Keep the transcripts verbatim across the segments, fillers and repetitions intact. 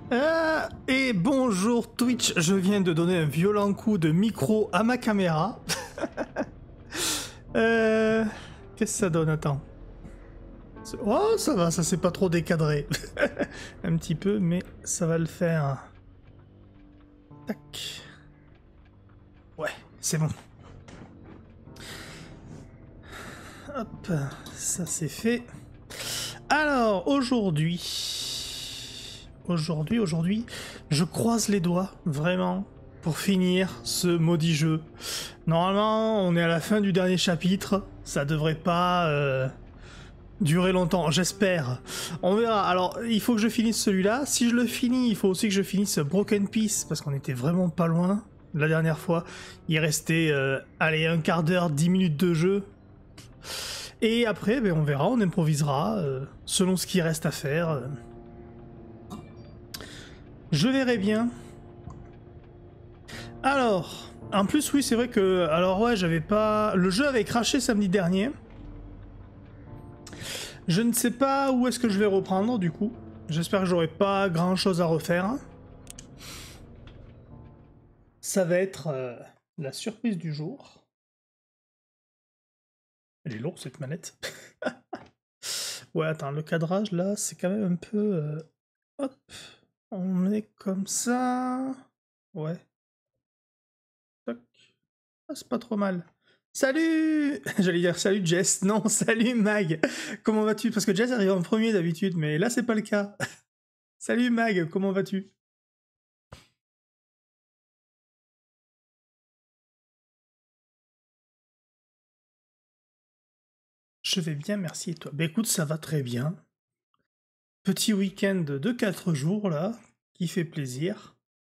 Euh, et bonjour Twitch, je viens de donner un violent coup de micro à ma caméra. euh, Qu'est-ce que ça donne? Attends. Oh, ça va, ça s'est pas trop décadré. Un petit peu, mais ça va le faire. Tac. Ouais, c'est bon. Hop, ça c'est fait. Alors, aujourd'hui... Aujourd'hui, aujourd'hui, je croise les doigts, vraiment, pour finir ce maudit jeu. Normalement, on est à la fin du dernier chapitre. Ça devrait pas euh, durer longtemps, j'espère. On verra. Alors, il faut que je finisse celui-là. Si je le finis, il faut aussi que je finisse Broken Peace, parce qu'on était vraiment pas loin. La dernière fois, il restait, euh, allez, un quart d'heure, dix minutes de jeu. Et après, ben, on verra, on improvisera, euh, selon ce qui reste à faire. Euh. Je verrai bien. Alors, en plus, oui, c'est vrai que... Alors ouais, j'avais pas... Le jeu avait craché samedi dernier. Je ne sais pas où est-ce que je vais reprendre, du coup. J'espère que j'aurai pas grand-chose à refaire. Ça va être euh, la surprise du jour. Elle est lourde, cette manette. Ouais, attends, le cadrage, là, c'est quand même un peu... Euh... Hop, on est comme ça... Ouais. Toc. Ah, c'est pas trop mal. Salut! J'allais dire salut Jess. Non, salut Mag. Comment vas-tu? Parce que Jess arrive en premier d'habitude, mais là c'est pas le cas. Salut Mag, comment vas-tu? Je vais bien, merci et toi? Bah écoute, ça va très bien. Petit week-end de quatre jours là, qui fait plaisir.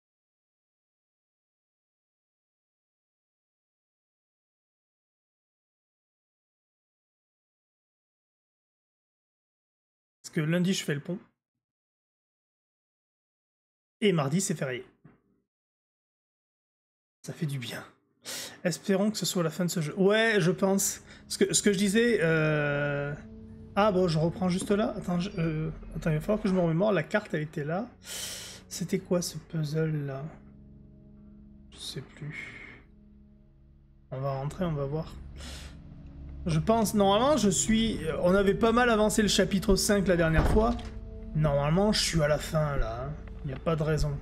Parce que lundi je fais le pont. Et mardi c'est férié. Ça fait du bien. Espérons que ce soit la fin de ce jeu. Ouais, je pense. Ce que, ce que je disais... Euh... Ah bon, je reprends juste là. Attends, je, euh... Attends, il va falloir que je me remémore. La carte, elle était là. C'était quoi ce puzzle là? Je sais plus. On va rentrer, on va voir. Je pense, normalement, je suis... On avait pas mal avancé le chapitre cinq la dernière fois. Normalement, je suis à la fin là. Il n'y a pas de raison.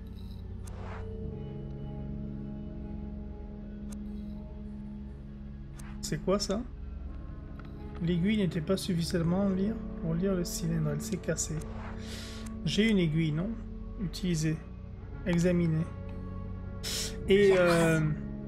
C'est quoi ça? L'aiguille n'était pas suffisamment lire pour lire le cylindre, elle s'est cassée. J'ai une aiguille, non? Utiliser. Examiner. Et, euh,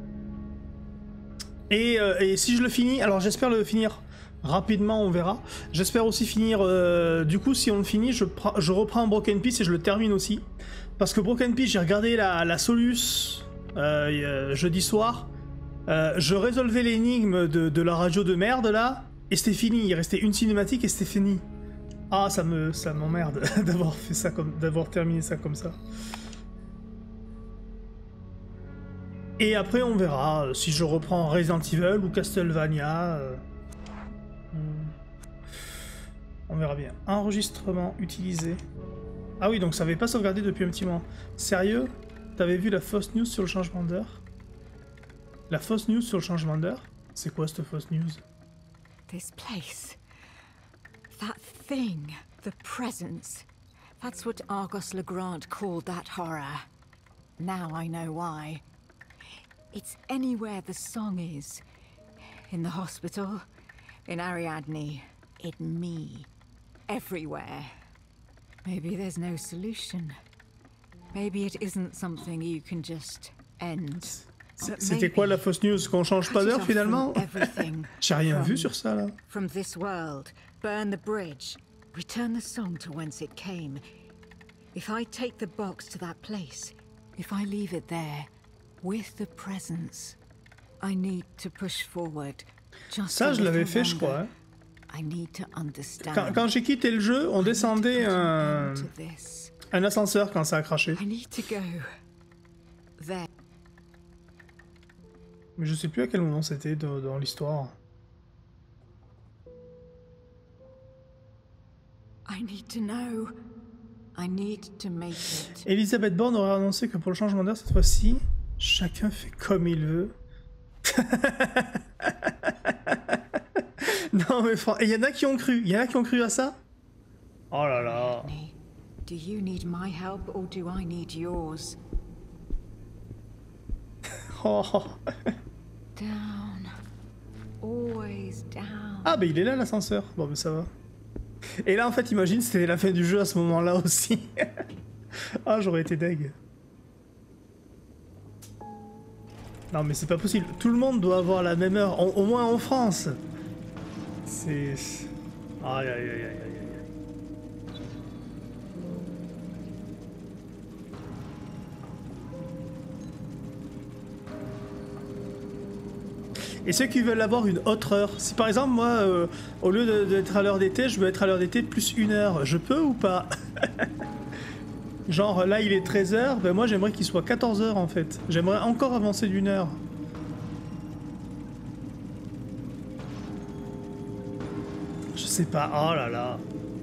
et, euh, et si je le finis, alors j'espère le finir rapidement, on verra. J'espère aussi finir, euh, du coup si on le finit, je, je reprends Broken Peace et je le termine aussi. Parce que Broken Peace, j'ai regardé la, la Solus euh, jeudi soir. Euh, je résolvais l'énigme de, de la radio de merde là, et c'était fini, il restait une cinématique et c'était fini. Ah, ça me, ça m'emmerde d'avoir fait ça comme, d'avoir terminé ça comme ça. Et après, on verra euh, si je reprends Resident Evil ou Castlevania. Euh... On verra bien. Enregistrement utilisé. Ah oui, donc ça n'avait pas sauvegardé depuis un petit moment. Sérieux? T'avais vu la fausse news sur le changement d'heure? La fausse news sur le changement d'heure? C'est quoi cette fausse news? This place. That thing. The presence. That's what Argos Legrand called that horror. Now I know why. It's anywhere the song is. In the hospital. In Ariadne. In me. Everywhere. Maybe there's no solution. Maybe it isn't something you can just end. C'était quoi la fausse news? Qu'on change pas d'heure finalement? J'ai rien vu sur ça là. From this world, burn the bridge, return the song to whence it came. If I take the box to that place, if I leave it there, with the presence, I need to push forward. Just ça, je l'avais fait, je crois. Hein. I need to understand. Quand, quand j'ai quitté le jeu, on descendait un, un ascenseur quand ça a craché. I need to go there. Mais je sais plus à quel moment c'était dans, dans l'histoire. I need to know. I need to make it. Elisabeth Borne aurait annoncé que pour le changement d'heure cette fois-ci, chacun fait comme il veut. Non mais il y en a qui ont cru, il y en a qui ont cru à ça. Oh là là. Do you need my help or do I need yours? Oh. Down. Always down. Ah bah il est là l'ascenseur. Bon mais ça va. Et là en fait imagine c'était la fin du jeu à ce moment-là aussi. Ah j'aurais été deg. Non mais c'est pas possible. Tout le monde doit avoir la même heure, au, au moins en France. C'est... Aïe aïe aïe aïe aïe. Et ceux qui veulent avoir une autre heure, si par exemple moi, euh, au lieu d'être à l'heure d'été, je veux être à l'heure d'été plus une heure, je peux ou pas? Genre là il est treize heures, ben moi j'aimerais qu'il soit quatorze heures en fait. J'aimerais encore avancer d'une heure. Je sais pas, oh là là.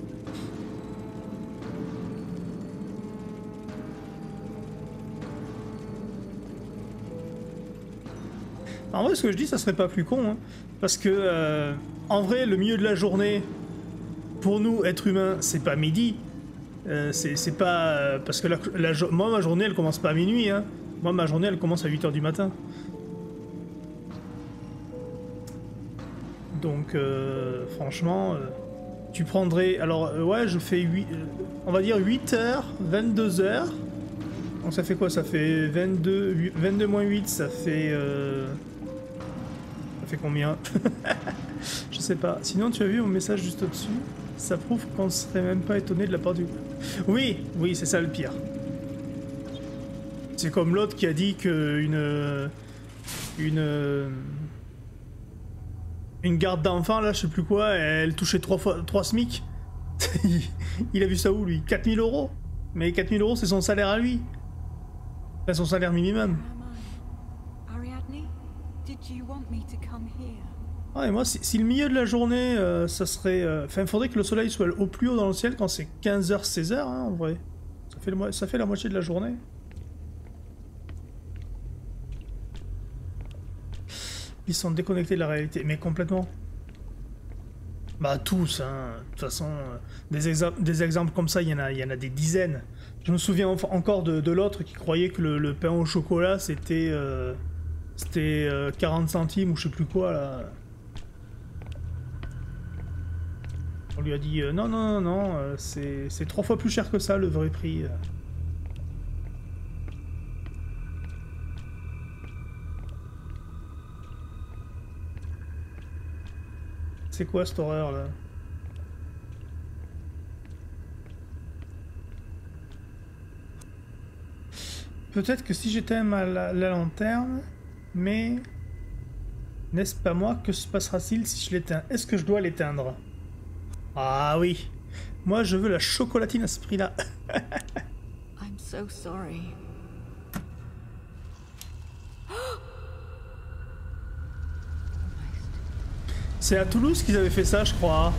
En vrai, ce que je dis, ça serait pas plus con, hein, parce que, euh, en vrai, le milieu de la journée, pour nous, êtres humains, c'est pas midi, euh, c'est pas... Euh, parce que la, la, moi, ma journée, elle commence pas à minuit, hein. Moi, ma journée, elle commence à huit heures du matin. Donc, euh, franchement, euh, tu prendrais... Alors, euh, ouais, je fais huit... Euh, on va dire huit heures, vingt-deux heures. Donc ça fait quoi? Ça fait vingt-deux, vingt-deux moins huit, ça fait... Euh, ça fait combien? Je sais pas. Sinon, tu as vu mon message juste au-dessus? Ça prouve qu'on serait même pas étonné de la part du... Oui, oui, c'est ça le pire. C'est comme l'autre qui a dit que une... Une... Une garde d'enfant, là, je sais plus quoi, elle touchait trois fois trois SMIC. Il a vu ça où, lui? quatre mille euros? Mais quatre mille euros, c'est son salaire à lui. C'est son salaire minimum. Ah, et moi, si, si le milieu de la journée, euh, ça serait... Enfin, euh, il faudrait que le soleil soit au plus haut dans le ciel quand c'est quinze heures, seize heures, hein, en vrai. Ça fait, le, ça fait la moitié de la journée. Ils sont déconnectés de la réalité, mais complètement. Bah tous, hein. De toute façon, euh, des, exa des exemples comme ça, il y en a, il y en a des dizaines. Je me souviens encore de, de l'autre qui croyait que le, le pain au chocolat, c'était euh, c'était euh, quarante centimes ou je sais plus quoi, là. On lui a dit, euh, non, non, non, non, euh, c'est trois fois plus cher que ça, le vrai prix. Euh. C'est quoi cette horreur là? Peut-être que si j'éteins la, la lanterne, mais n'est-ce pas moi? Que se passera-t-il si je l'éteins? Est-ce que je dois l'éteindre? Ah oui, moi je veux la chocolatine à ce prix-là. I'm so sorry. C'est à Toulouse qu'ils avaient fait ça, je crois.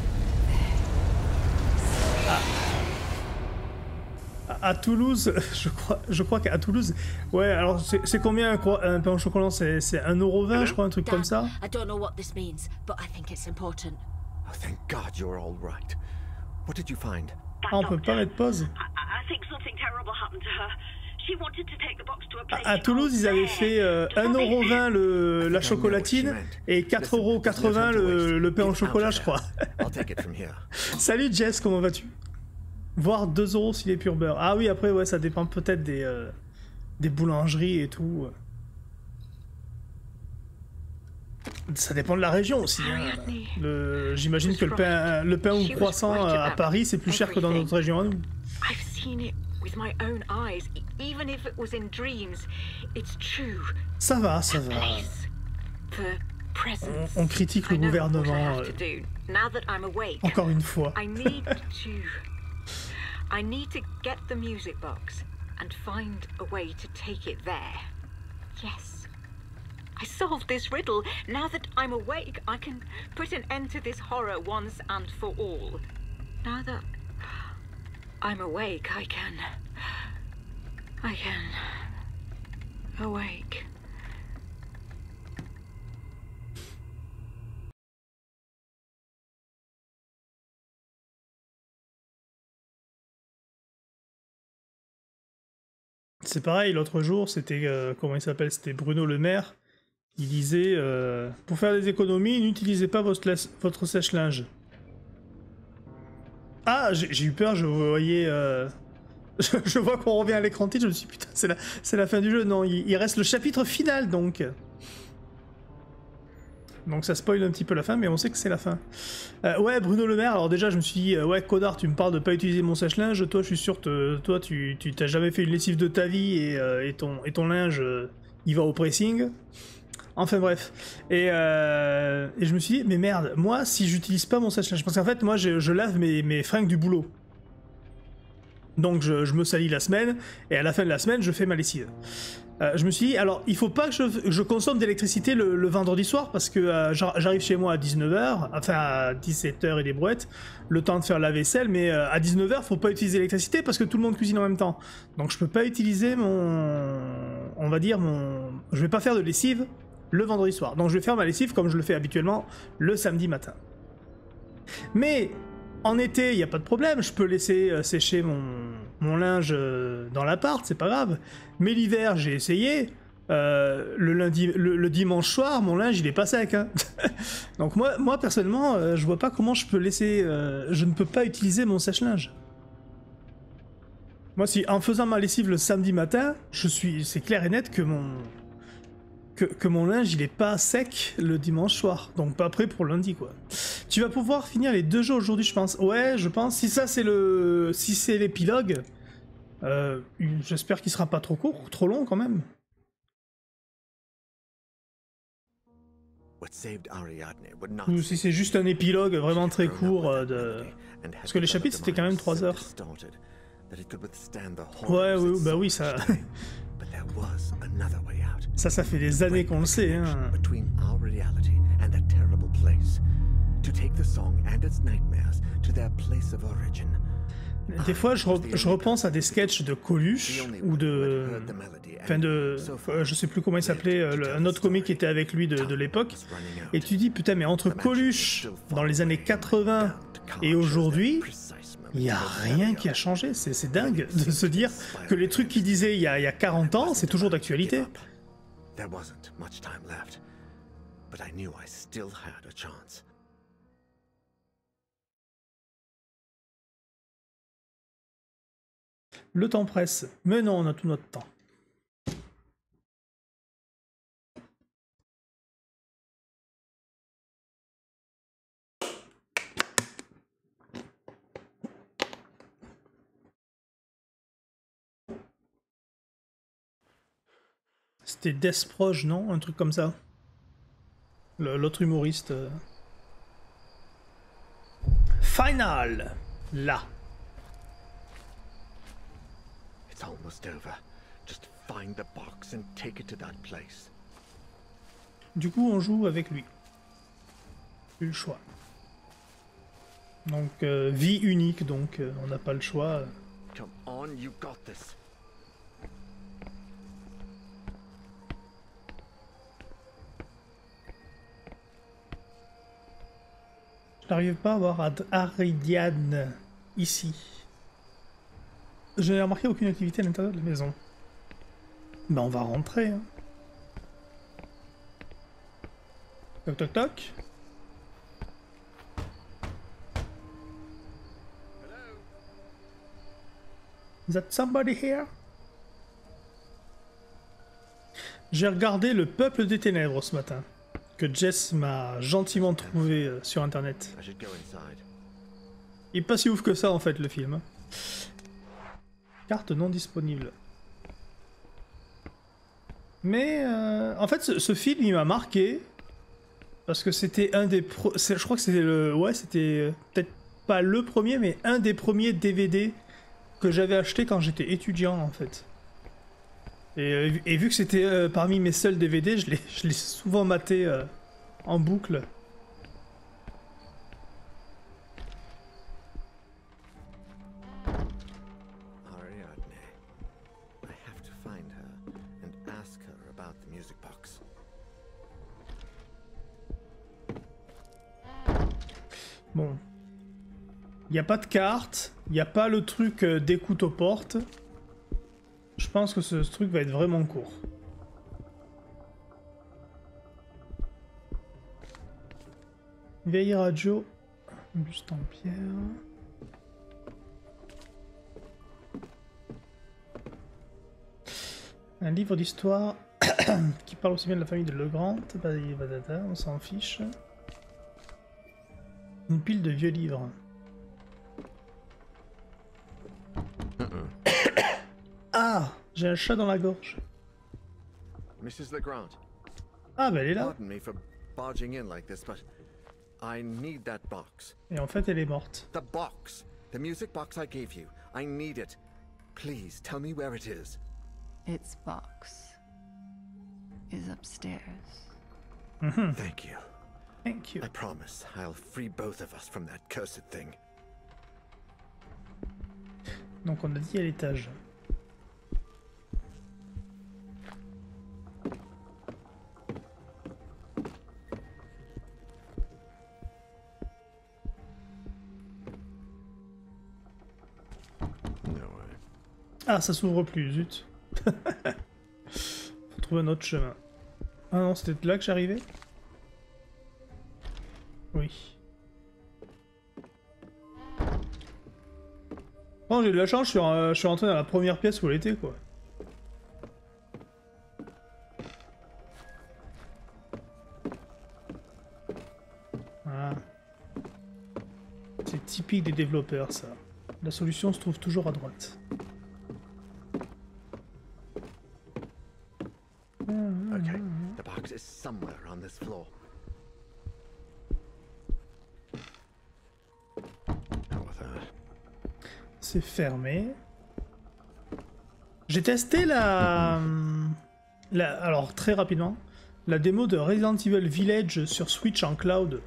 À, à Toulouse, je crois, je crois qu'à Toulouse... Ouais, alors c'est combien un, un pain au chocolat? C'est un euro vingt, je crois, un truc Dan, comme ça. I don't know what this means, but I think it's important. Oh, thank God you're all right. What did you find? Ah, on peut pas mettre pause. À, à Toulouse, ils avaient fait euh, un euro vingt le, la chocolatine et quatre euros quatre-vingts le, le pain au chocolat, je crois. Salut Jess, comment vas-tu? Voire deux euros s'il est pur beurre. Ah oui, après, ouais, ça dépend peut-être des, euh, des boulangeries et tout. Ça dépend de la région aussi. Hein. J'imagine que le pain, le pain au croissant à Paris, c'est plus cher que dans notre région à nous. Ça va, ça va. On, on critique le gouvernement. Euh, encore une fois. I need to get the music box and find a way to take it there. Yes. I solved this riddle. Now that I'm awake, I can put an end to this horror once and for all. Now that... I'm awake, I can... I can... awake. C'est pareil, l'autre jour, c'était, euh, comment il s'appelle, c'était Bruno Le Maire. Il disait, euh, pour faire des économies, n'utilisez pas votre, votre sèche-linge. Ah, j'ai eu peur, je voyais... Euh... je, je vois qu'on revient à l'écran titre, je me suis dit, putain, c'est la, la fin du jeu. Non, il, il reste le chapitre final, donc. Donc ça spoil un petit peu la fin, mais on sait que c'est la fin. Euh, ouais, Bruno Le Maire, alors déjà, je me suis dit, euh, ouais, connard, tu me parles de pas utiliser mon sèche-linge, toi, je suis sûr, que toi, tu t'as jamais fait une lessive de ta vie, et, euh, et, ton, et ton linge, euh, il va au pressing. Enfin bref, et, euh, et je me suis dit, mais merde, moi, si j'utilise pas mon sèche-linge, parce qu'en fait, moi, je, je lave mes, mes fringues du boulot. Donc je, je me salis la semaine, et à la fin de la semaine, je fais ma lessive. Euh, je me suis dit, alors, il faut pas que je, je consomme d'électricité le, le vendredi soir, parce que euh, j'arrive chez moi à dix-neuf heures, enfin à dix-sept heures et des brouettes, le temps de faire la vaisselle, mais euh, à dix-neuf heures, faut pas utiliser l'électricité, parce que tout le monde cuisine en même temps. Donc je peux pas utiliser mon... on va dire mon... je vais pas faire de lessive le vendredi soir. Donc je vais faire ma lessive comme je le fais habituellement le samedi matin. Mais en été, il n'y a pas de problème, je peux laisser euh, sécher mon, mon linge euh, dans l'appart, c'est pas grave. Mais l'hiver, j'ai essayé, euh, le, lundi, le, le dimanche soir, mon linge il est pas sec. Hein. Donc moi, moi personnellement, euh, je vois pas comment je peux laisser... Euh, je ne peux pas utiliser mon sèche-linge. Moi, si en faisant ma lessive le samedi matin, je suis, c'est clair et net que mon... Que, que mon linge il est pas sec le dimanche soir, donc pas prêt pour lundi quoi. Tu vas pouvoir finir les deux jeux aujourd'hui je pense. Ouais je pense, si ça c'est le... si c'est l'épilogue, euh, j'espère qu'il sera pas trop court, trop long quand même. Ou si c'est juste un épilogue vraiment très court euh, de... Parce que les chapitres c'était quand même trois heures. Ouais oui, bah oui ça... Ça, ça fait des années qu'on le sait, hein. Des fois, je, re je repense à des sketchs de Coluche, ou de... Enfin, de... Euh, je sais plus comment il s'appelait, euh, un autre comique qui était avec lui de, de l'époque, et tu dis, putain, mais entre Coluche, dans les années quatre-vingts, et aujourd'hui... Il n'y a rien qui a changé, c'est dingue de se dire que les trucs qu'il disait il y, a, il y a quarante ans, c'est toujours d'actualité. Le temps presse, mais non, on a tout notre temps. C'était Desproge, non? Un truc comme ça. L'autre humoriste. Euh... Final! Là. It's almost over. Just find the box and take it to that place. Du coup, on joue avec lui. Plus le choix. Donc, euh, vie unique, donc euh, on n'a pas le choix. Come on, you got this. Je n'arrive pas à voir Aridiane ici. Je n'ai remarqué aucune activité à l'intérieur de la maison. Ben on va rentrer. Hein. Toc toc toc. Is that somebody here? J'ai regardé Le Peuple des Ténèbres ce matin, que Jess m'a gentiment trouvé euh, sur internet. Il est pas si ouf que ça en fait le film. Hein. Carte non disponible. Mais euh, en fait ce, ce film il m'a marqué parce que c'était un des pro je crois que c'était le ouais c'était peut-être pas le premier mais un des premiers D V D que j'avais acheté quand j'étais étudiant en fait. Et, et vu que c'était euh, parmi mes seuls D V D, je l'ai souvent maté euh, en boucle. Bon. Il n'y a pas de carte. Il n'y a pas le truc euh, d'écoute aux portes. Je pense que ce, ce truc va être vraiment court. Vieille radio. Buste en pierre. Un livre d'histoire qui parle aussi bien de la famille de Legrand. On s'en fiche. Une pile de vieux livres. Ah, j'ai un chat dans la gorge. Missus Legrand, Ah, bah elle est là. pardon me for barging in like this, but I need that box. Et en fait, elle est morte. The box. The music box I gave you. I need it. Please tell me where it is. Its box is upstairs. Mhm. Thank you. Thank you. I promise I'll free both of us from that cursed thing. Donc on a dit à l'étage. No way. Ah, ça s'ouvre plus, zut. Faut trouver un autre chemin. Ah non, c'était là que j'arrivais? Oui. Oh, j'ai de la chance, je suis, en- je suis rentré dans la première pièce où elle était, quoi. Ah. C'est typique des développeurs, ça. La solution se trouve toujours à droite. Okay, the box is somewhere on this floor. How with that? C'est fermé. J'ai testé la... la... Alors, très rapidement, la démo de Resident Evil Village sur Switch en cloud.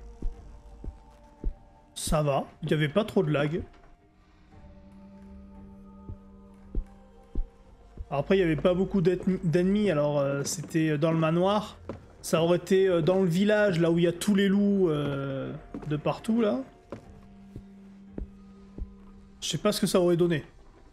Ça va, il n'y avait pas trop de lag. Alors après, il n'y avait pas beaucoup d'ennemis, alors euh, c'était dans le manoir. Ça aurait été euh, dans le village, là où il y a tous les loups euh, de partout, là. Je sais pas ce que ça aurait donné.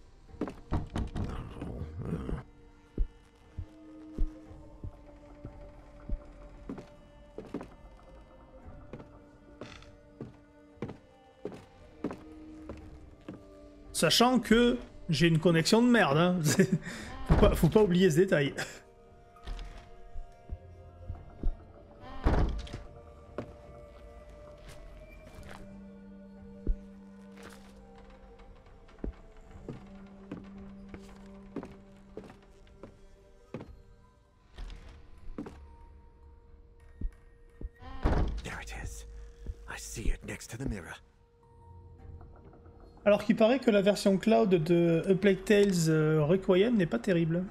Sachant que j'ai une connexion de merde, hein. faut, pas, faut pas oublier ce détail. There it is. I see it next to the mirror. Alors qu'il paraît que la version cloud de A Plague Tales euh, Requiem n'est pas terrible.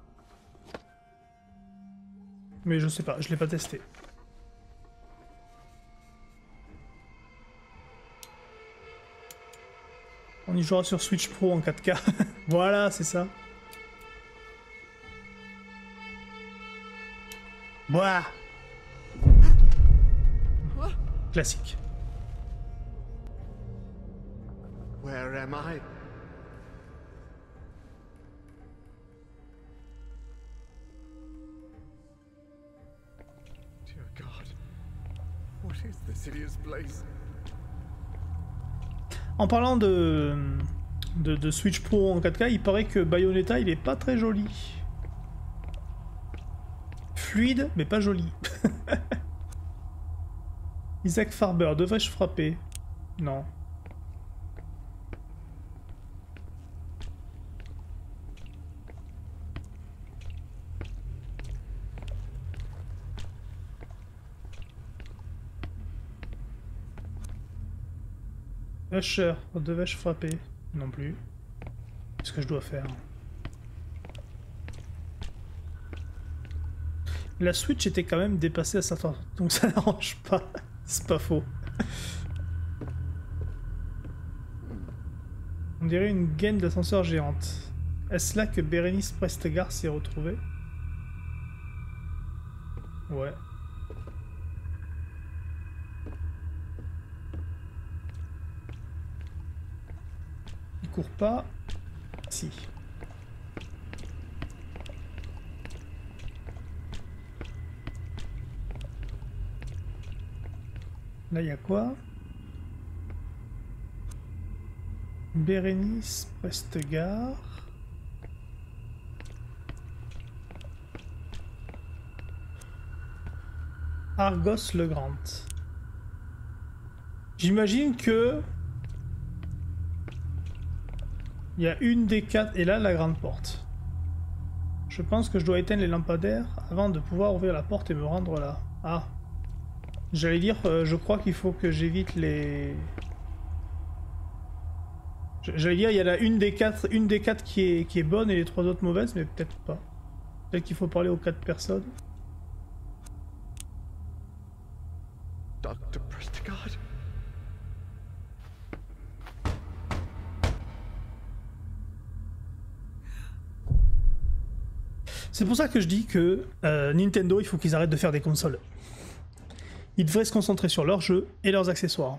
Mais je sais pas, je l'ai pas testé. On y jouera sur Switch Pro en quatre K. Voilà, c'est ça. Boah. Classique. Where am I? Dear God, what is this hideous place? En parlant de, de, de Switch Pro en quatre K, il paraît que Bayonetta, il est pas très joli. Fluide, mais pas joli. Isaac Farber, devrais-je frapper? Non. Usher, devais-je frapper? Non plus. Qu'est-ce que je dois faire? La Switch était quand même dépassée à certains... Donc ça n'arrange pas. C'est pas faux. On dirait une gaine d'ascenseur géante. Est-ce là que Bérénice Prestegar s'est retrouvée? Ouais. court pas. Si. Là, il y a quoi? Bérénice, Prestgare. Argos le Grand. J'imagine que il y a une des quatre, et là la grande porte. Je pense que je dois éteindre les lampadaires avant de pouvoir ouvrir la porte et me rendre là. Ah. J'allais dire, euh, je crois qu'il faut que j'évite les... J'allais dire, il y en a une des quatre, une des quatre qui est, qui est bonne et les trois autres mauvaises, mais peut-être pas. Peut-être qu'il faut parler aux quatre personnes. Doctor Prestigard? C'est pour ça que je dis que euh, Nintendo, il faut qu'ils arrêtent de faire des consoles. Ils devraient se concentrer sur leurs jeux et leurs accessoires.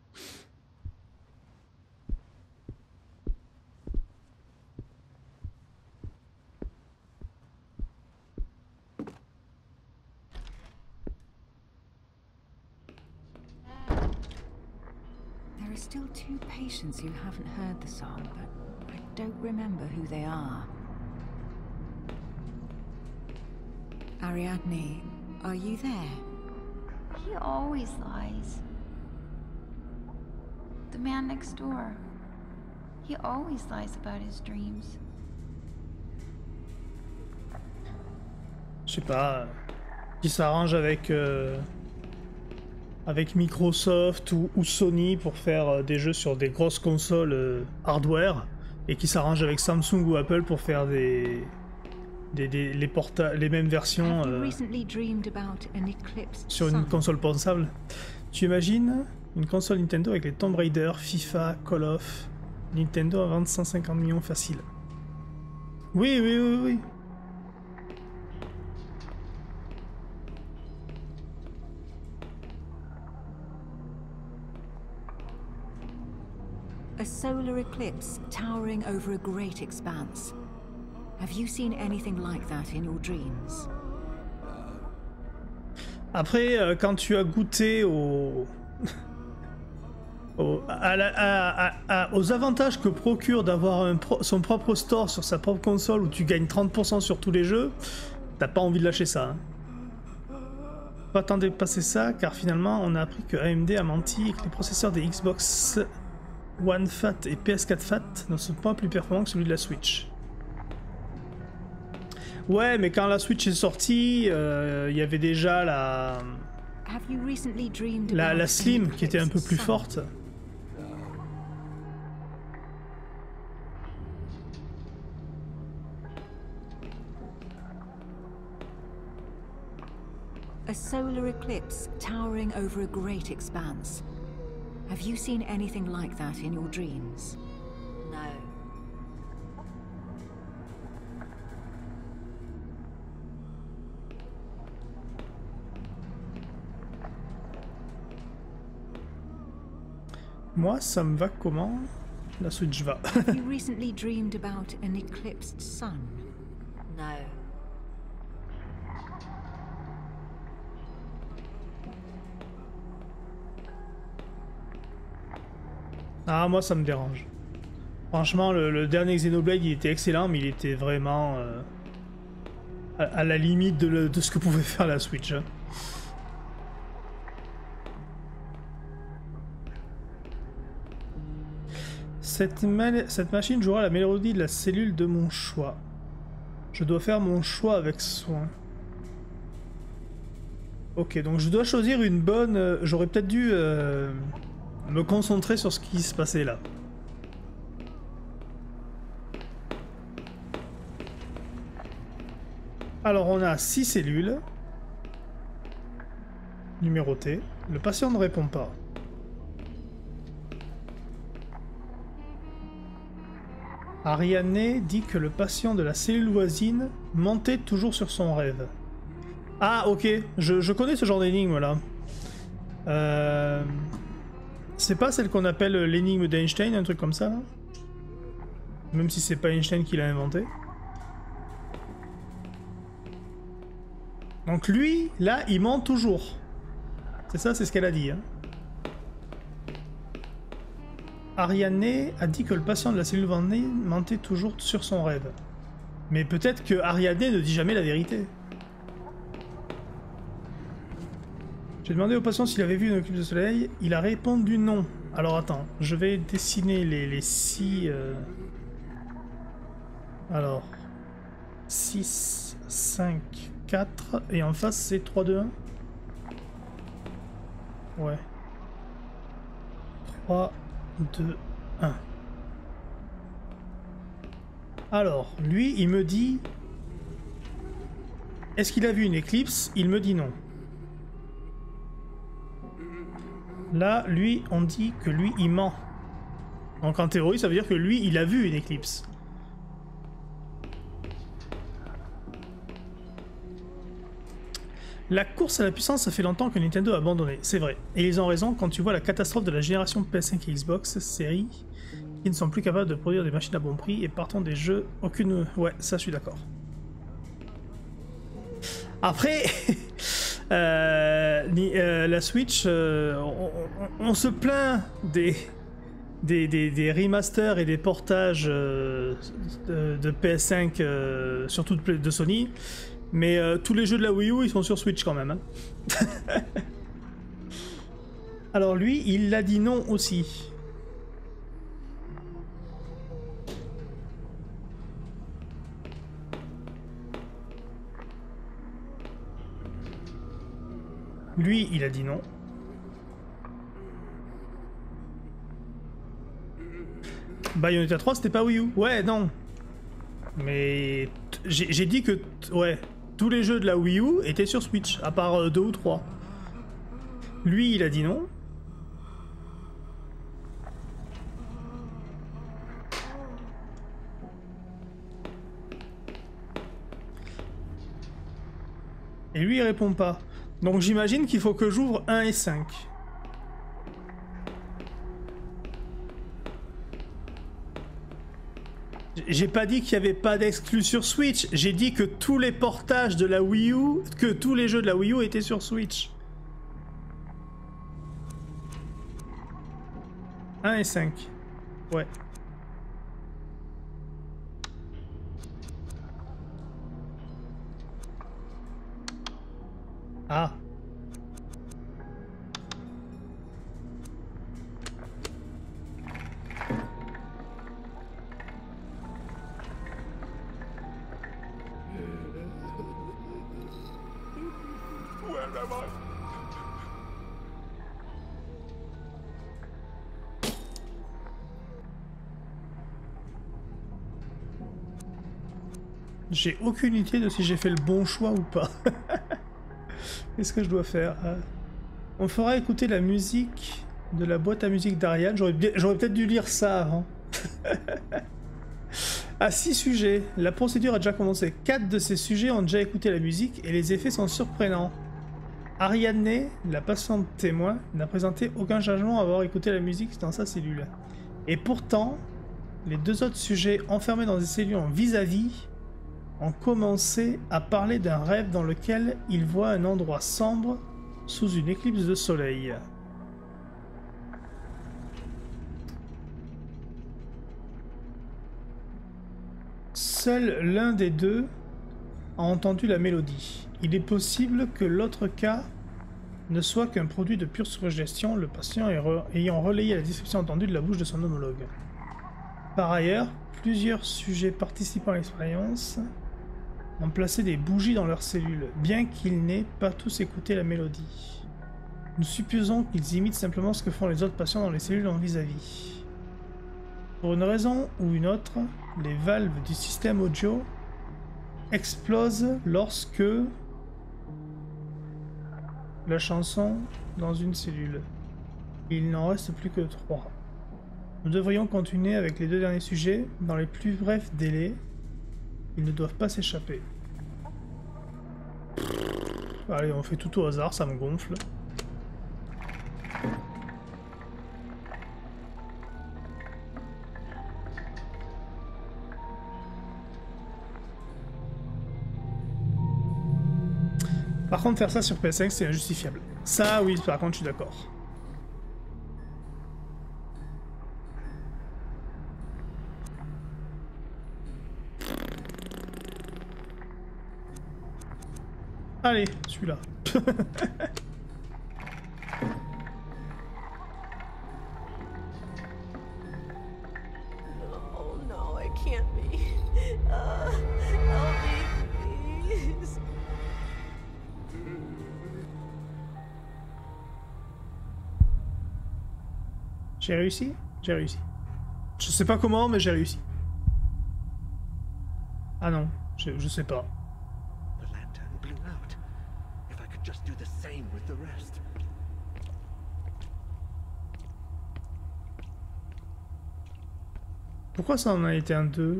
There are still two patients who haven't heard the song, but I don't remember who they are. Ariadne, are you there? He always lies. The man next door. He always lies about his dreams. Je sais pas, qui s'arrange avec euh, avec Microsoft ou, ou Sony pour faire euh, des jeux sur des grosses consoles euh, hardware, et qui s'arrange avec Samsung ou Apple pour faire des des, des les porta les mêmes versions euh, sur une console pensable. Tu imagines une console Nintendo avec les Tomb Raider, FIFA, Call of, Nintendo à vendre cent cinquante millions facile. Oui, oui, oui, oui. A solar eclipse towering over a great expanse. Have you seen anything like that in your dreams? Après, euh, quand tu as goûté au... au à la, à, à, à, aux avantages que procure d'avoir pro son propre store sur sa propre console où tu gagnes trente pour cent sur tous les jeux, t'as pas envie de lâcher ça. Hein. Pas tant dépasser ça, car finalement, on a appris que A M D a menti et que les processeurs des Xbox One Fat et P S quatre Fat ne sont pas plus performants que celui de la Switch. Ouais, mais quand la Switch est sortie, il euh, y avait déjà la... La, la Slim qui était un peu plus forte. A solar eclipse towering over a great expanse. Have you seen anything like that in your dreams? No. Moi, ça me va comment? La Switch va. Have you recently dreamed about an eclipsed sun? No. Ah, moi, ça me dérange. Franchement, le, le dernier Xenoblade, il était excellent, mais il était vraiment euh, à, à la limite de, le, de ce que pouvait faire la Switch. Hein. Cette, ma cette machine jouera la mélodie de la cellule de mon choix. Je dois faire mon choix avec soin. Ok, donc je dois choisir une bonne... Euh, J'aurais peut-être dû euh, me concentrer sur ce qui se passait là. Alors on a six cellules. Numérotées. Le patient ne répond pas. Ariadne dit que le patient de la cellule voisine mentait toujours sur son rêve. Ah, ok, je, je connais ce genre d'énigme là. Euh... C'est pas celle qu'on appelle l'énigme d'Einstein, un truc comme ça là? Même si c'est pas Einstein qui l'a inventé. Donc lui, là, il ment toujours. C'est ça, c'est ce qu'elle a dit. Hein. Ariane a dit que le patient de la cellule Vendée mentait toujours sur son rêve. Mais peut-être que Ariane ne dit jamais la vérité. J'ai demandé au patient s'il avait vu une éclipse de soleil. Il a répondu non. Alors attends, je vais dessiner les, les six... Euh... Alors... six, cinq, quatre... Et en face, c'est trois, deux, un. Ouais. trois, deux, un. Alors, lui, il me dit... Est-ce qu'il a vu une éclipse? Il me dit non. Là, lui, on dit que lui, il ment. Donc en théorie, ça veut dire que lui, il a vu une éclipse. La course à la puissance, ça fait longtemps que Nintendo a abandonné, c'est vrai. Et ils ont raison quand tu vois la catastrophe de la génération P S cinq et Xbox série, qui ne sont plus capables de produire des machines à bon prix et partant des jeux, aucune... Ouais, ça je suis d'accord. Après... Euh, euh, la Switch, euh, on, on, on se plaint des, des, des, des remasters et des portages euh, de, de P S cinq, euh, surtout de, de Sony, mais euh, tous les jeux de la Wii U, ils sont sur Switch quand même. Hein. Alors lui, il l'a dit non aussi. Lui, il a dit non. Bayonetta trois, c'était pas Wii U. Ouais, non. Mais j'ai dit que ouais, tous les jeux de la Wii U étaient sur Switch, à part euh, deux ou trois. Lui, il a dit non. Et lui, il répond pas. Donc j'imagine qu'il faut que j'ouvre un et cinq. J'ai pas dit qu'il n'y avait pas d'exclus sur Switch, j'ai dit que tous les portages de la Wii U, que tous les jeux de la Wii U étaient sur Switch. un et cinq. Ouais. Ah. Where am I? J'ai aucune idée de si j'ai fait le bon choix ou pas. Qu'est-ce que je dois faire? euh, On fera écouter la musique de la boîte à musique d'Ariane. J'aurais peut-être dû lire ça avant. À six sujets. La procédure a déjà commencé. Quatre de ces sujets ont déjà écouté la musique et les effets sont surprenants. Ariane, la patiente témoin, n'a présenté aucun changement à avoir écouté la musique dans sa cellule. Et pourtant, les deux autres sujets enfermés dans des cellules en vis-à-vis ont commencé à parler d'un rêve dans lequel ils voient un endroit sombre sous une éclipse de soleil. Seul l'un des deux a entendu la mélodie. Il est possible que l'autre cas ne soit qu'un produit de pure suggestion, le patient ayant relayé la description entendue de la bouche de son homologue. Par ailleurs, plusieurs sujets participant à l'expérience ont placé des bougies dans leurs cellules, bien qu'ils n'aient pas tous écouté la mélodie. Nous supposons qu'ils imitent simplement ce que font les autres patients dans les cellules en vis-à-vis. Pour une raison ou une autre, les valves du système audio explosent lorsque la chanson dans une cellule. Il n'en reste plus que trois. Nous devrions continuer avec les deux derniers sujets dans les plus brefs délais. Ils ne doivent pas s'échapper. Allez, on fait tout au hasard, ça me gonfle. Par contre, faire ça sur P S cinq, c'est injustifiable. Ça, oui, par contre, je suis d'accord. Allez, celui-là. Oh no, it can't be. Uh, help me, please. J'ai réussi? J'ai réussi. Je sais pas comment, mais j'ai réussi. Ah non, je, je sais pas. The lantern blew out. If I could just do the same with the rest. Pourquoi ça en a été un deux?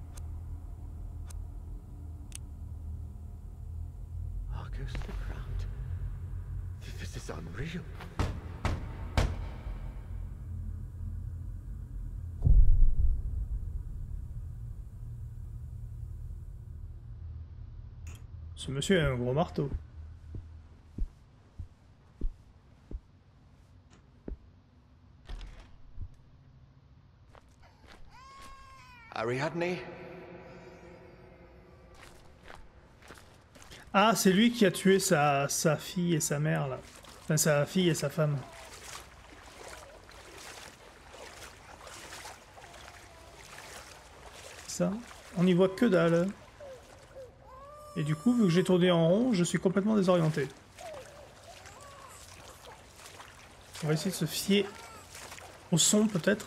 Argus the Grand. This is unreal. Ce monsieur a un gros marteau. Ariadne? Ah, c'est lui qui a tué sa, sa fille et sa mère, là. Enfin, sa fille et sa femme. Ça, on n'y voit que dalle. Et du coup, vu que j'ai tourné en rond, je suis complètement désorienté. On va essayer de se fier au son, peut-être.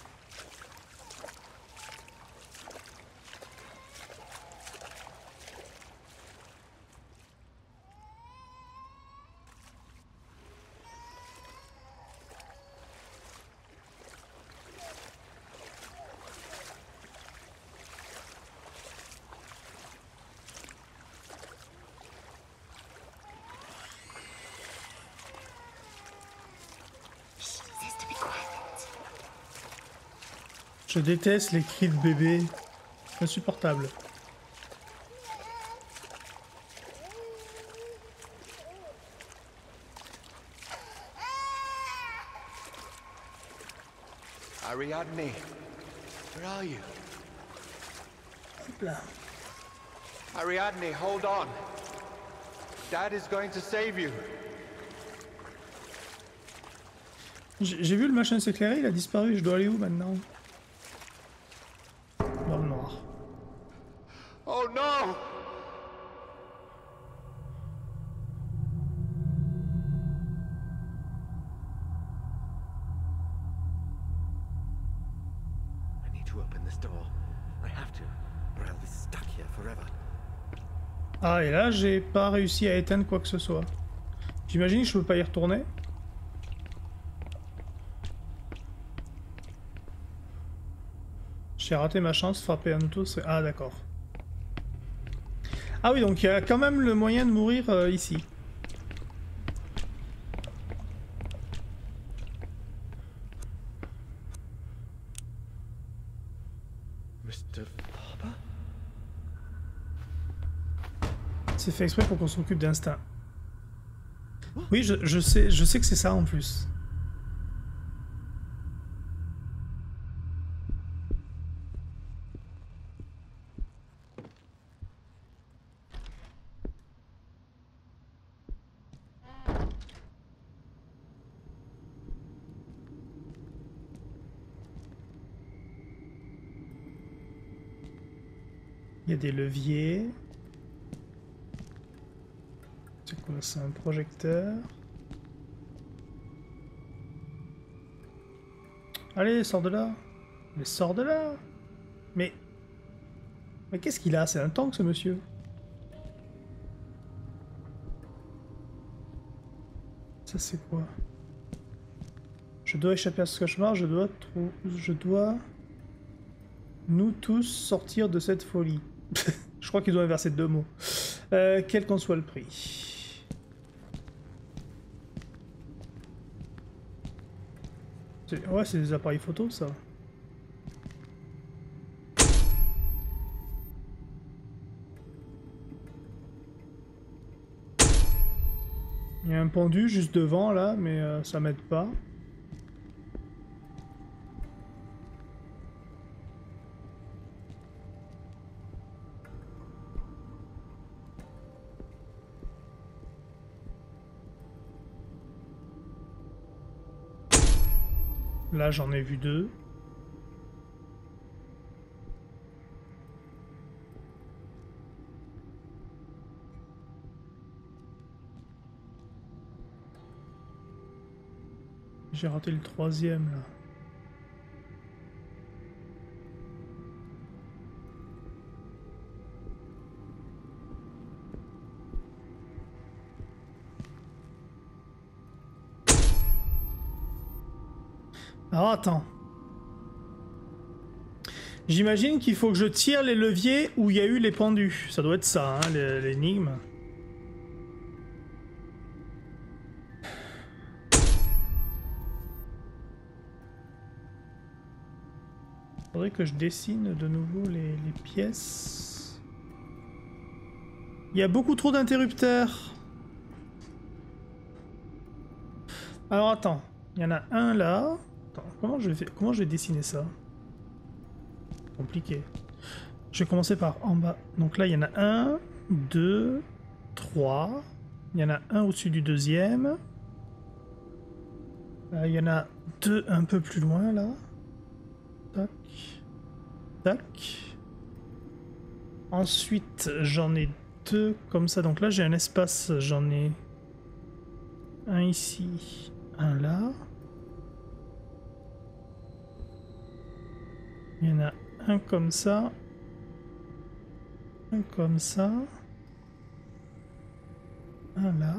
Je déteste les cris de bébé. Insupportable. Ariadne, where are you? Hop là. Ariadne, hold on. Dad is going to save you. J'ai j'ai vu le machin s'éclairer, il a disparu, je dois aller où maintenant? Dans le noir. Oh no! I need to open this door. I have to, or I'll be stuck here forever. Ah, et là, j'ai pas réussi à éteindre quoi que ce soit. J'imagine que je peux pas y retourner. J'ai raté ma chance, frapper un auto, c'est... Ah, d'accord. Ah oui, donc il y a quand même le moyen de mourir euh, ici. Mister Farber? C'est fait exprès pour qu'on s'occupe d'instinct. Oui, je, je sais, je sais que c'est ça en plus. Il y a des leviers. C'est quoi? C'est un projecteur. Allez, sors de là. Mais sors de là. Mais... Mais qu'est-ce qu'il a? C'est un tank, ce monsieur. Ça, c'est quoi? Je dois échapper à ce cauchemar, je dois... trou- Je dois... Nous tous sortir de cette folie. Je crois qu'ils ont inversé deux mots. Euh, quel qu'en soit le prix. C'est- Ouais, c'est des appareils photo, ça. Il y a un pendu juste devant là, mais euh, ça m'aide pas. Là, j'en ai vu deux. J'ai raté le troisième là. Alors attends. J'imagine qu'il faut que je tire les leviers où il y a eu les pendus. Ça doit être ça, hein, l'énigme. Faudrait que je dessine de nouveau les, les pièces. Il y a beaucoup trop d'interrupteurs. Alors attends, il y en a un là. Attends, comment je vais, comment je vais dessiner ça? Compliqué. Je vais commencer par en bas. Donc là, il y en a un, deux, trois. Il y en a un au-dessus du deuxième. Euh, il y en a deux un peu plus loin là. Tac. Tac. Ensuite, j'en ai deux comme ça. Donc là, j'ai un espace. J'en ai un ici, un là. Il y en a un comme ça. Un comme ça. Un là.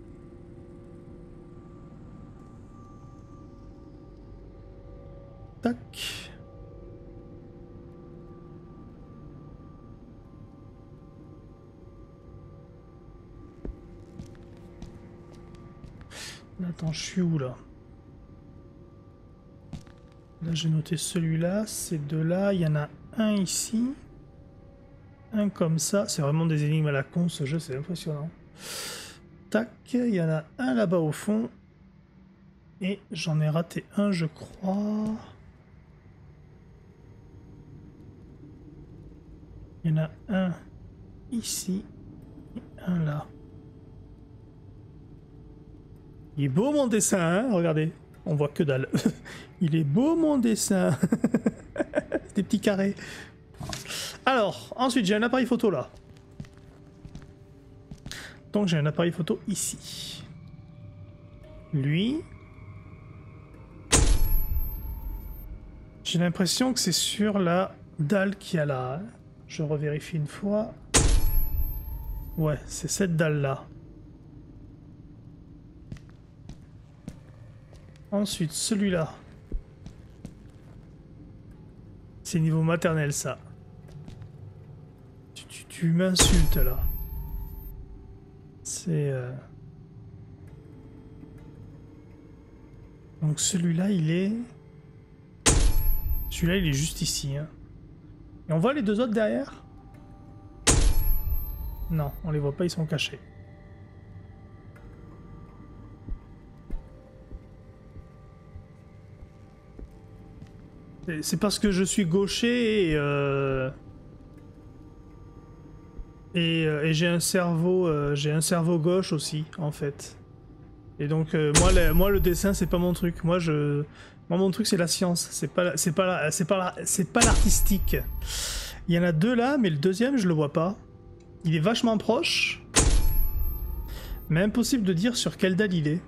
Tac. Attends, je suis où là? Là, j'ai noté celui-là, ces deux-là. Il y en a un ici. Un comme ça. C'est vraiment des énigmes à la con, ce jeu, c'est impressionnant. Tac, il y en a un là-bas au fond. Et j'en ai raté un, je crois. Il y en a un ici et un là. Il est beau mon dessin, hein? Regardez. On voit que dalle. Il est beau mon dessin. Des petits carrés. Alors, ensuite j'ai un appareil photo là. Donc j'ai un appareil photo ici. Lui. J'ai l'impression que c'est sur la dalle qu'il y a là. Hein. Je revérifie une fois. Ouais, c'est cette dalle là. Ensuite, celui-là. C'est niveau maternel, ça. Tu, tu, tu m'insultes, là. C'est... Euh... Donc celui-là, il est... Celui-là, il est juste ici. Hein. Et on voit les deux autres derrière? Non, on les voit pas, ils sont cachés. C'est parce que je suis gaucher et, euh... et, euh, et j'ai un cerveau, euh, j'ai un cerveau gauche aussi en fait. Et donc euh, moi, le, moi le dessin c'est pas mon truc. Moi je, moi mon truc c'est la science. C'est pas, c'est pas, c'est pas, c'est pas l'artistique. Il y en a deux là, mais le deuxième je le vois pas. Il est vachement proche, mais impossible de dire sur quelle dalle il est.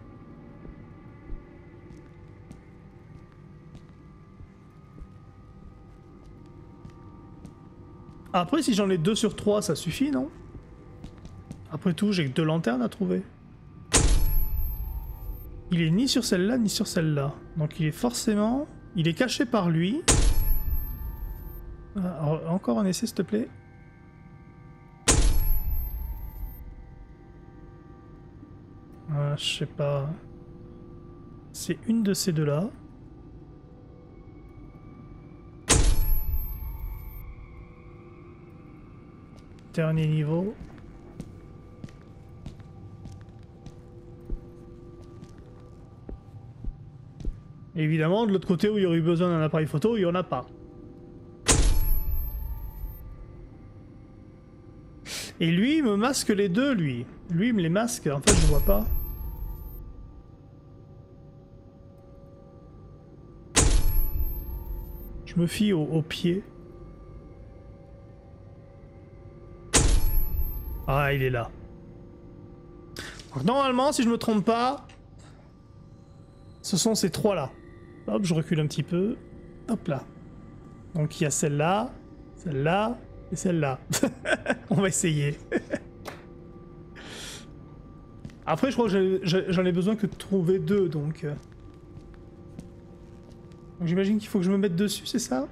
Après, si j'en ai deux sur trois, ça suffit, non? Après tout, j'ai que deux lanternes à trouver. Il est ni sur celle-là, ni sur celle-là. Donc il est forcément... Il est caché par lui. Ah, encore un essai, s'il te plaît. Ah, je sais pas. C'est une de ces deux-là. Dernier niveau. Évidemment, de l'autre côté où il y aurait eu besoin d'un appareil photo, il n'y en a pas. Et lui, il me masque les deux, lui. Lui, il me les masque, en fait, je vois pas. Je me fie au, au pied. Ah, il est là. Donc, normalement, si je me trompe pas, ce sont ces trois-là. Hop, je recule un petit peu. Hop là. Donc, il y a celle-là, celle-là et celle-là. On va essayer. Après, je crois que j'en ai besoin que de trouver deux, donc... Donc j'imagine qu'il faut que je me mette dessus, c'est ça?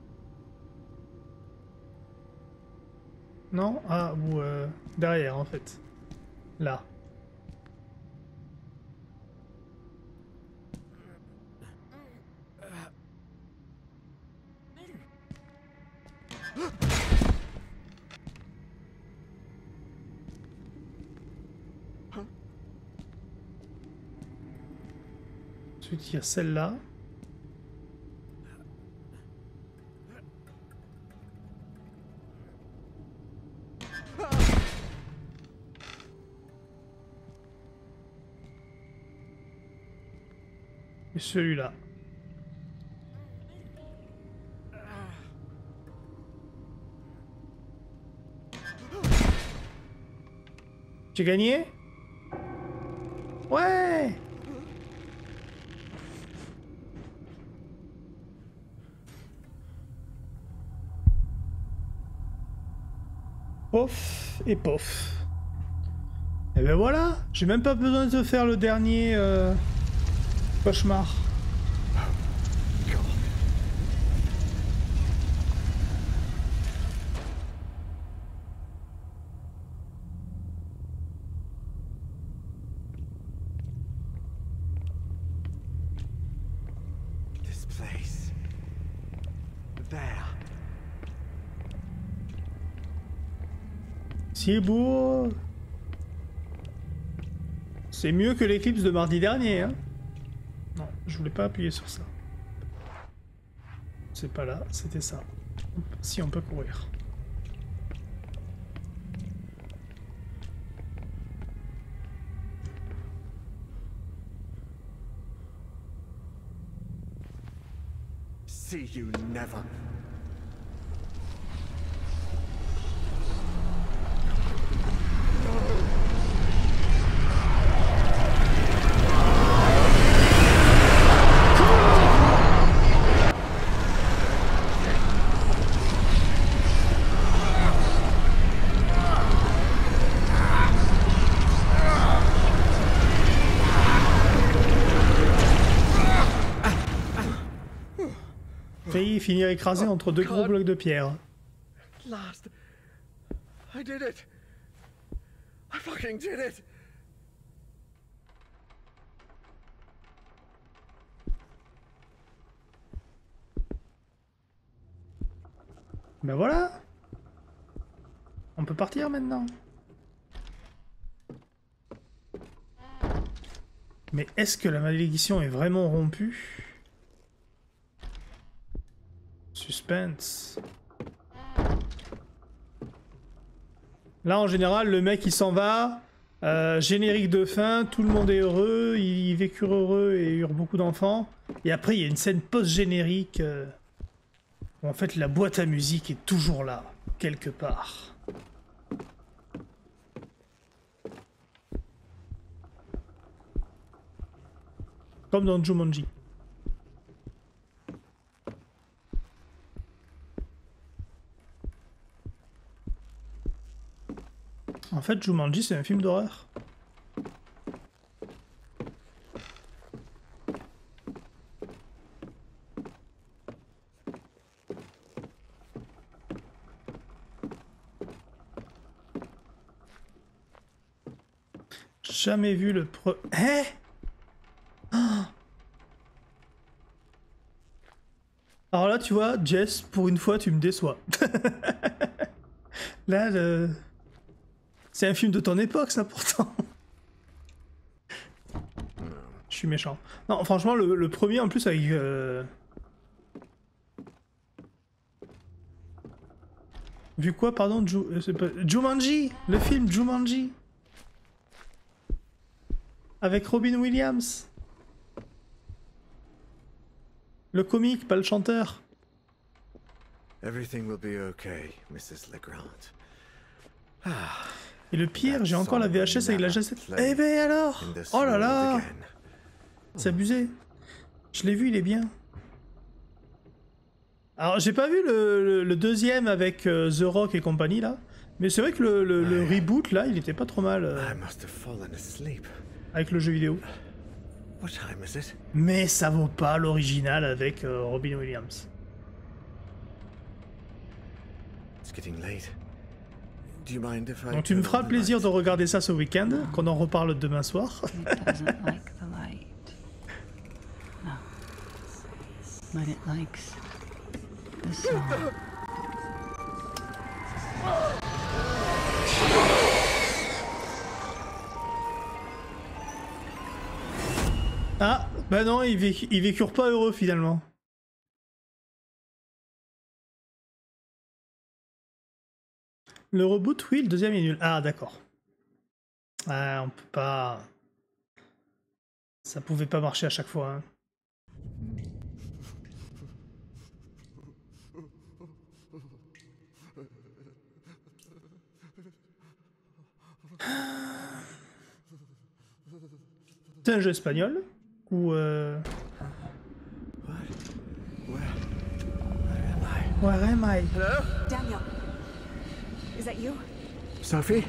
Non? Ah, ou euh, derrière, en fait. Là. Ensuite, il y a celle-là. Et celui-là. J'ai gagné? Ouais! Pof et pof. Et ben voilà, j'ai même pas besoin de faire le dernier euh, cauchemar. This place. There. C'est beau. C'est mieux que l'éclipse de mardi dernier, hein. Non, je voulais pas appuyer sur ça. C'est pas là, c'était ça. Si, on peut courir. See you never. Failli finir écrasé entre deux gros blocs de pierre. At last. I did it. I fucking did it. Ben voilà. On peut partir maintenant. Mais est-ce que la malédiction est vraiment rompue? Suspense. Là, en général, le mec il s'en va. Euh, générique de fin, tout le monde est heureux, ils vécurent heureux et eurent beaucoup d'enfants. Et après, il y a une scène post-générique euh, où en fait la boîte à musique est toujours là, quelque part. Comme dans Jumanji. En fait, Jumanji, c'est un film d'horreur. Jamais vu le pre... Hein? Oh. Alors là, tu vois, Jess, pour une fois, tu me déçois. Là, le... c'est un film de ton époque, ça, pourtant. Je suis méchant. Non, franchement, le, le premier en plus avec... Euh... Vu quoi, pardon, Ju... pas... Jumanji, le film Jumanji. Avec Robin Williams. Le comique, pas le chanteur. Everything will be okay, Missus Legrand. Ah. Et le pire, j'ai encore la V H S avec la cassette. Eh ben alors! Oh là là! C'est abusé. Je l'ai vu, il est bien. Alors, j'ai pas vu le, le, le deuxième avec euh, The Rock et compagnie là. Mais c'est vrai que le, le, le reboot là, il était pas trop mal. Euh, avec le jeu vidéo. What time is it? Mais ça vaut pas l'original avec euh, Robin Williams. It's getting late. Do you mind if I Donc tu me feras le plaisir de regarder ça ce week-end, qu'on en reparle demain soir. It doesn't like the light. No. But it likes the song. Ah, bah non, ils, véc ils vécurent pas heureux finalement. Le reboot, oui, le deuxième est nul. Ah, d'accord. Ah, on peut pas... Ça pouvait pas marcher à chaque fois. Hein. C'est un jeu espagnol ou euh... Where am I? Hello? Daniel. Is that you? Sophie?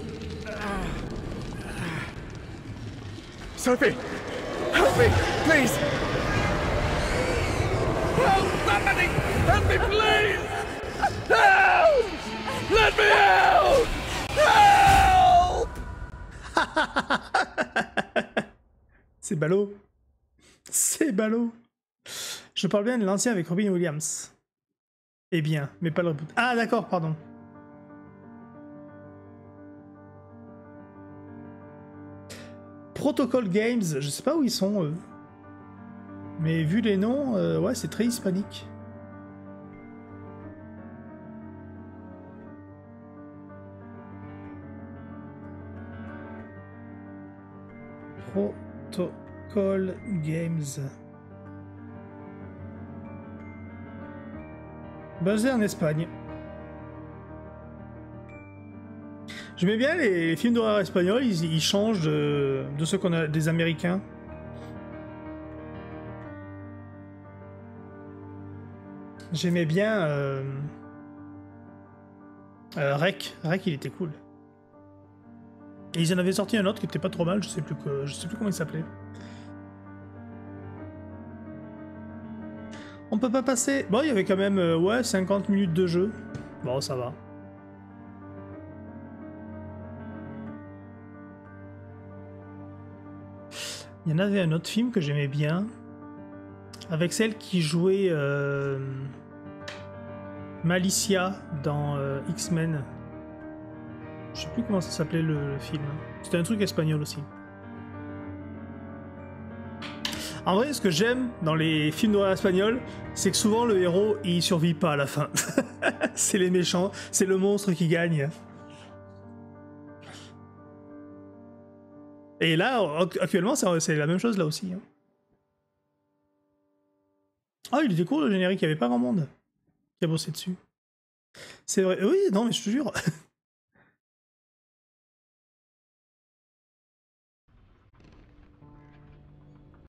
Sophie! Help me, please! Help! Somebody! Help me, please! Help! Let me out! Help! C'est ballot. C'est ballot. Je parle bien de l'ancien avec Robin Williams. Eh bien, mais pas le reboot. Ah d'accord, pardon. Protocol Games, je sais pas où ils sont eux. Mais vu les noms, euh, ouais, c'est très hispanique. Protocol Games. Basé en Espagne. J'aimais bien les, les films d'horreur espagnols, ils, ils changent de, de ceux qu'on a des Américains. J'aimais bien euh, euh, Rec. Rec, il était cool. Et ils en avaient sorti un autre qui était pas trop mal, je sais plus que, je sais plus comment il s'appelait. On peut pas passer... Bon, il y avait quand même euh, ouais, cinquante minutes de jeu. Bon, ça va. Il y en avait un autre film que j'aimais bien. Avec celle qui jouait euh, Malicia dans euh, X-Men. Je sais plus comment ça s'appelait le, le film. C'était un truc espagnol aussi. En vrai, ce que j'aime dans les films d'horreur espagnols, c'est que souvent le héros, il survit pas à la fin. C'est les méchants, c'est le monstre qui gagne. Et là, actuellement, c'est la même chose là aussi. Ah, il était cool le générique, il n'y avait pas grand monde qui a bossé dessus. C'est vrai, oui, non mais je te jure.